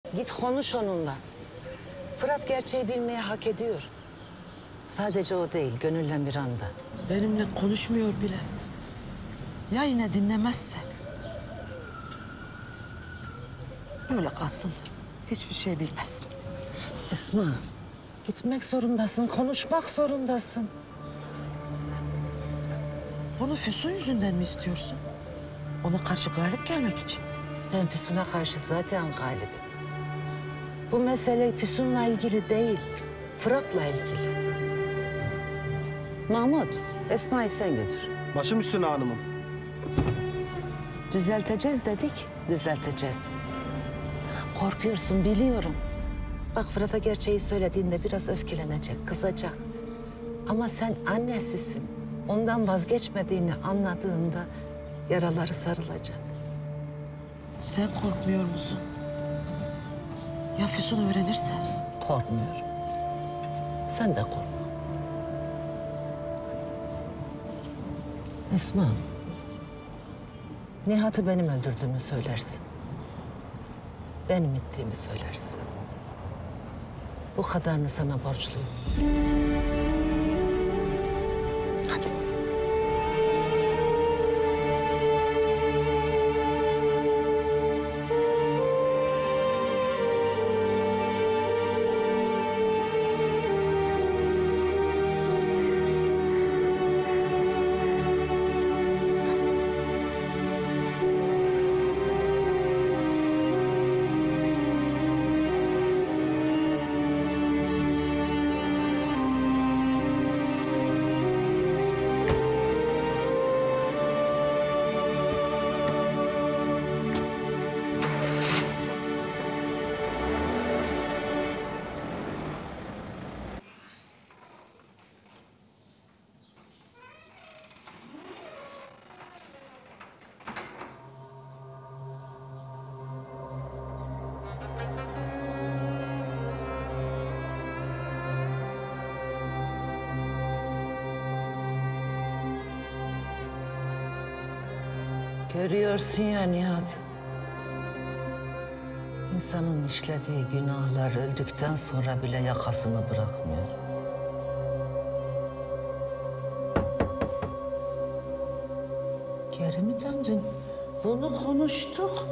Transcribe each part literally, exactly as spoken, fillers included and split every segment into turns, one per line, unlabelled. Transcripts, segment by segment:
Git konuş onunla. Fırat gerçeği bilmeye hak ediyor. Sadece o değil, gönülden bir anda.
Benimle konuşmuyor bile. Ya yine dinlemezse? Öyle kalsın. Hiçbir şey bilmesin.
Esma, gitmek zorundasın, konuşmak zorundasın.
Bunu Füsun yüzünden mi istiyorsun? Ona karşı galip gelmek için.
Ben Füsun'a karşı zaten galibim. Bu mesele Füsun'la ilgili değil, Fırat'la ilgili. Mahmut, Esma'yı sen götür.
Başım üstüne hanımım.
Düzelteceğiz dedik, düzelteceğiz. Korkuyorsun biliyorum. Bak Fırat'a gerçeği söylediğinde biraz öfkelenecek, kızacak. Ama sen annesisin. Ondan vazgeçmediğini anladığında yaraları sarılacak.
Sen korkmuyor musun? Ya Füsun öğrenirse?
Korkmuyorum. Sen de korkma. Esma, Nihat'ı benim öldürdüğümü söylersin. Benim ettiğimi söylersin. Bu kadarını sana borçluyum. Hadi. Görüyorsun ya Nihat. İnsanın işlediği günahlar öldükten sonra bile yakasını bırakmıyor. Geri mi döndün? Bunu konuştuk.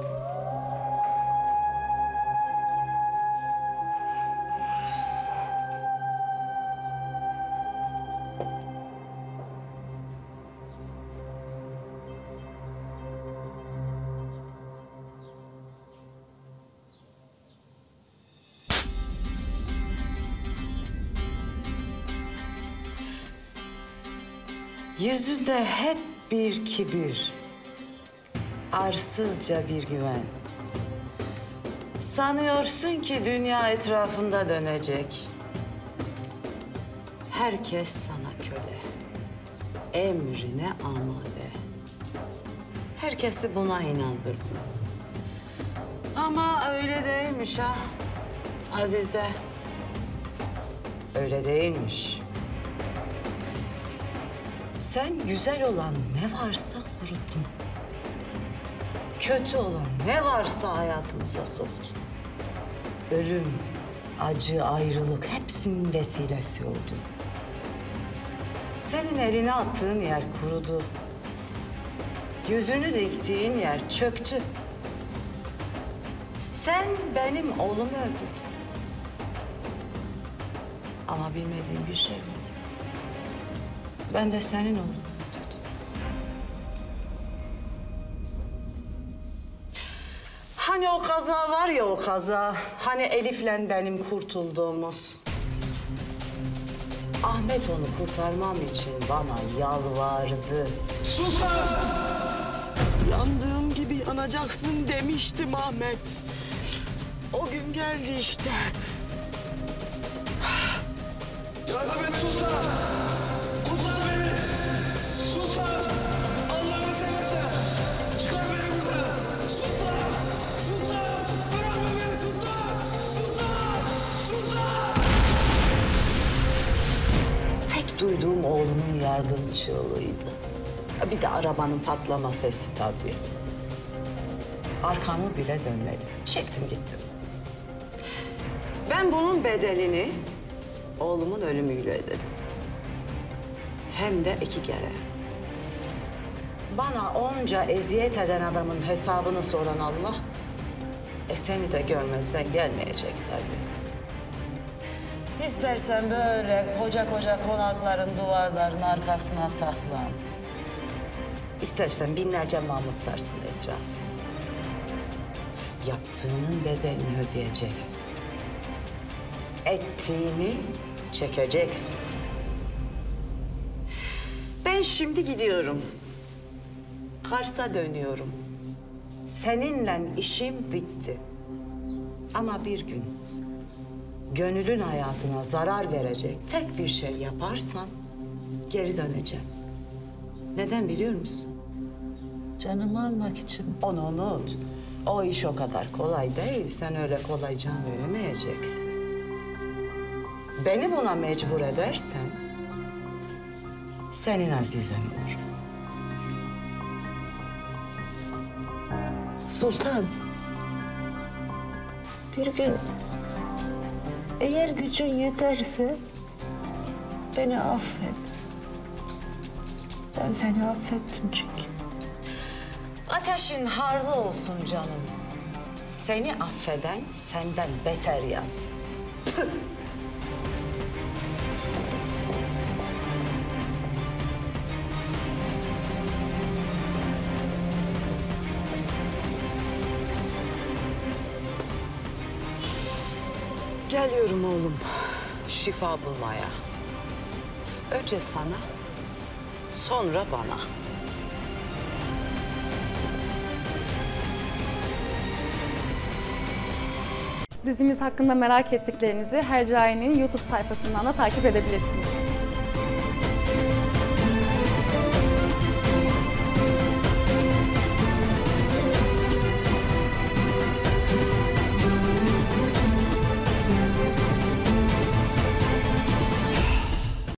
Yüzünde hep bir kibir, arsızca bir güven. Sanıyorsun ki dünya etrafında dönecek. Herkes sana köle, emrine amade. Herkesi buna inandırdın. Ama öyle değilmiş ha, Azize. Öyle değilmiş. Sen güzel olan ne varsa kuruttun. Kötü olan ne varsa hayatımıza soktun. Ölüm, acı, ayrılık hepsinin vesilesi oldun. Senin eline attığın yer kurudu. Gözünü diktiğin yer çöktü. Sen benim oğlumu öldürdün. Ama bilmediğin bir şey var. Ben de senin oğlunu öldürdüm. Hani o kaza var ya o kaza. Hani Elif'le benim kurtulduğumuz. Ahmet onu kurtarmam için bana yalvardı.
Sultan! Yandığım gibi yanacaksın demiştim Ahmet. O gün geldi işte.
Yardım et Sultan! Kurtar beni! Sultan! Allah'ını seversen! Çıkar beni buradan! Sultan! Sultan! Bırakma beni Sultan! Sultan! Sultan!
Tek duyduğum oğlunun yardım çığlığıydı. Bir de arabanın patlama sesi tabii. Arkamı bile dönmedim. Çektim gittim. Ben bunun bedelini oğlumun ölümüyle ödedim. Hem de iki kere. Bana onca eziyet eden adamın hesabını soran Allah, e seni de görmezden gelmeyecek tabii. İstersen böyle koca koca konakların duvarların arkasına saklan. İstersen binlerce Mahmut sarsın etrafı. Yaptığının bedelini ödeyeceksin. Ettiğini çekeceksin. Ben şimdi gidiyorum. Kars'a dönüyorum. Seninle işim bitti. Ama bir gün gönülün hayatına zarar verecek tek bir şey yaparsan geri döneceğim. Neden biliyor musun?
Canımı almak için.
Onu unut. O iş o kadar kolay değil. Sen öyle kolay can veremeyeceksin. Beni buna mecbur edersen senin azizen olurum.
Sultan. Bir gün eğer gücün yeterse beni affet. Ben seni affettim çünkü.
Ateşin harlı olsun canım. Seni affeden senden beter yansın. Geliyorum oğlum, şifa bulmaya. Önce sana, sonra bana.
Dizimiz hakkında merak ettiklerinizi Hercai'nin YouTube sayfasından da takip edebilirsiniz.